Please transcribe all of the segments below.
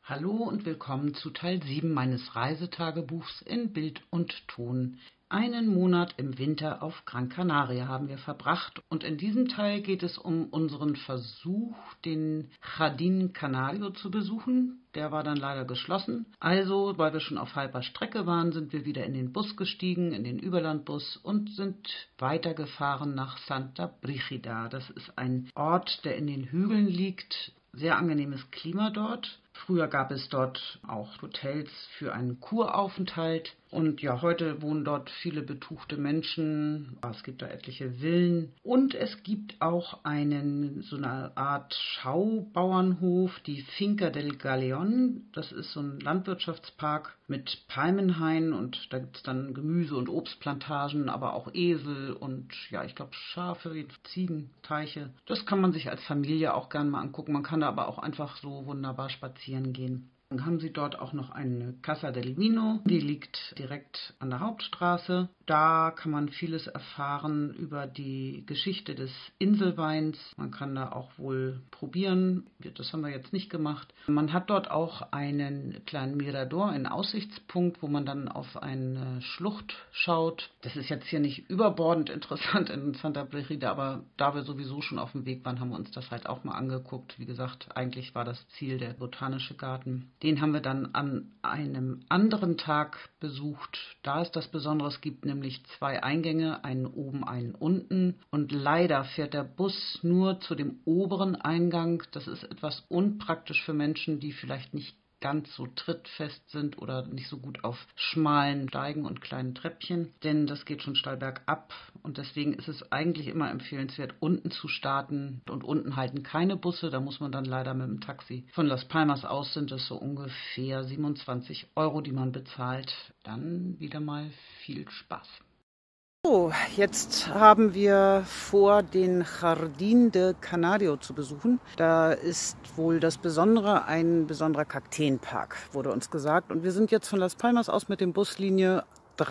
Hallo und willkommen zu Teil 7 meines Reisetagebuchs in Bild und Ton. Einen Monat im Winter auf Gran Canaria haben wir verbracht und in diesem Teil geht es um unseren Versuch, den Jardín Canario zu besuchen. Der war dann leider geschlossen. Also, weil wir schon auf halber Strecke waren, sind wir wieder in den Bus gestiegen, in den Überlandbus und sind weitergefahren nach Santa Brígida. Das ist ein Ort, der in den Hügeln liegt. Sehr angenehmes Klima dort. Früher gab es dort auch Hotels für einen Kuraufenthalt. Und ja, heute wohnen dort viele betuchte Menschen. Es gibt da etliche Villen. Und es gibt auch so eine Art Schaubauernhof, die Finca del Galeón. Das ist so ein Landwirtschaftspark mit Palmenhainen und da gibt es dann Gemüse- und Obstplantagen, aber auch Esel und ja, ich glaube Schafe, Ziegen, Teiche. Das kann man sich als Familie auch gerne mal angucken. Man kann da aber auch einfach so wunderbar spazieren gehen. Dann haben sie dort auch noch eine Casa del Vino, die liegt direkt an der Hauptstraße. Da kann man vieles erfahren über die Geschichte des Inselweins. Man kann da auch wohl probieren. Das haben wir jetzt nicht gemacht. Man hat dort auch einen kleinen Mirador, einen Aussichtspunkt, wo man dann auf eine Schlucht schaut. Das ist jetzt hier nicht überbordend interessant in Santa Brígida, aber da wir sowieso schon auf dem Weg waren, haben wir uns das halt auch mal angeguckt. Wie gesagt, eigentlich war das Ziel der Botanische Garten. Den haben wir dann an einem anderen Tag besucht. Da ist das Besondere, es gibt nämlich 2 Eingänge, einen oben, einen unten. Und leider fährt der Bus nur zu dem oberen Eingang. Das ist etwas unpraktisch für Menschen, die vielleicht nicht ganz so trittfest sind oder nicht so gut auf schmalen Steigen und kleinen Treppchen, denn das geht schon steil bergab und deswegen ist es eigentlich immer empfehlenswert, unten zu starten und unten halten keine Busse, da muss man dann leider mit dem Taxi. Von Las Palmas aus sind es so ungefähr 27 €, die man bezahlt. Dann wieder mal viel Spaß. So, jetzt haben wir vor, den Jardín de Canario zu besuchen. Da ist wohl das Besondere ein besonderer Kakteenpark, wurde uns gesagt. Und wir sind jetzt von Las Palmas aus mit dem Buslinie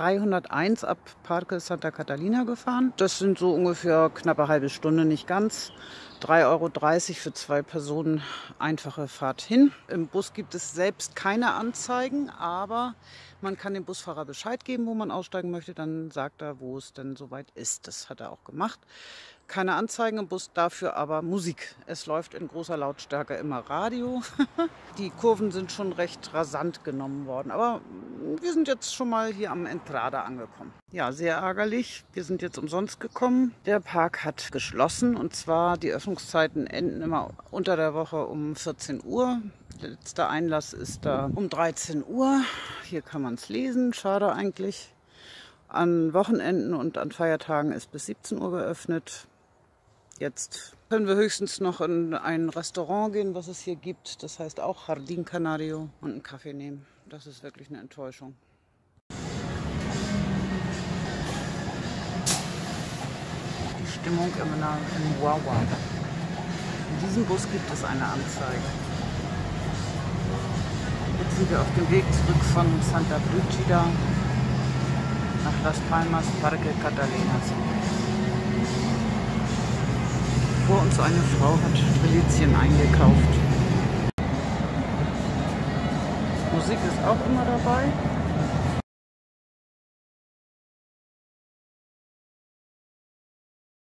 301 ab Parque Santa Catalina gefahren. Das sind so ungefähr knappe halbe Stunde, nicht ganz. 3,30 € für 2 Personen, einfache Fahrt hin. Im Bus gibt es selbst keine Anzeigen, aber man kann dem Busfahrer Bescheid geben, wo man aussteigen möchte. Dann sagt er, wo es denn soweit ist. Das hat er auch gemacht. Keine Anzeigen im Bus, dafür aber Musik. Es läuft in großer Lautstärke immer Radio. Die Kurven sind schon recht rasant genommen worden. Aber wir sind jetzt schon mal hier am Entrada angekommen. Ja, sehr ärgerlich. Wir sind jetzt umsonst gekommen. Der Park hat geschlossen und zwar die Öffnungszeiten enden immer unter der Woche um 14 Uhr. Der letzte Einlass ist da um 13 Uhr. Hier kann man es lesen. Schade eigentlich. An Wochenenden und an Feiertagen ist bis 17 Uhr geöffnet. Jetzt können wir höchstens noch in ein Restaurant gehen, was es hier gibt. Das heißt auch Jardín Canario und einen Kaffee nehmen. Das ist wirklich eine Enttäuschung. Die Stimmung im Wawa. In diesem Bus gibt es eine Anzeige. Jetzt sind wir auf dem Weg zurück von Santa Brígida nach Las Palmas, Parque Catalina. Vor uns eine Frau hat Strelizien eingekauft. Musik ist auch immer dabei.